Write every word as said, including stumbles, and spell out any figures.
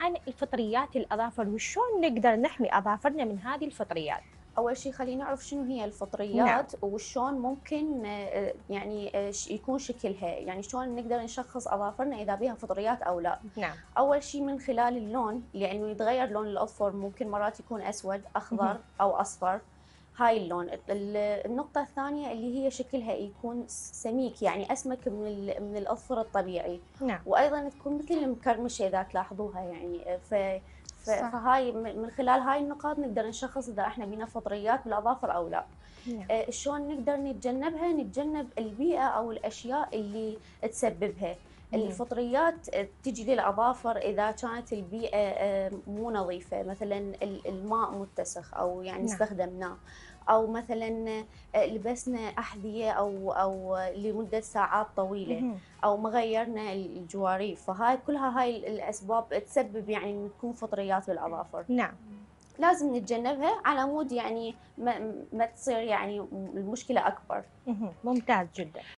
عن الفطريات الأظافر وشون نقدر نحمي أظافرنا من هذه الفطريات. أول شي خلينا نعرف شنو هي نعم. الفطريات وشون ممكن آه، يعني آه، ش- يكون شكلها، يعني شلون نقدر نشخص أظافرنا إذا بيها فطريات أو لا. نعم. أول شي من خلال اللون، لأنه يتغير لون الأظفر، ممكن مرات يكون أسود مهم. أخضر أو أصفر. هاي اللون. ال- النقطة الثانية اللي هي شكلها يكون سميك، يعني أسمك من ال- من الأظفر الطبيعي. نعم. وأيضا تكون مثل مكرمشة إذا تلاحظوها، يعني ف ف- صح. فهاي من خلال هاي النقاط نقدر نشخص اذا احنا بينا فطريات بالاظافر او لا. نعم. آه، شلون نقدر نتجنبها؟ نتجنب البيئه او الاشياء اللي تسببها. مهم. الفطريات آه، تجي للاظافر اذا كانت البيئه آه، مو نظيفه، مثلا ال- الماء متسخ او يعني نعم. استخدمناه، او مثلا آه، لبسنا احذيه او او لمده ساعات طويله، مهم. او ما غيرنا الجواريف. فهاي كلها هاي الاسباب تسبب يعني ان تكون فطريات بالاظافر. نعم. لازم نتجنبها على مود يعني ما, ما تصير يعني المشكله اكبر. مهم. ممتاز جدا.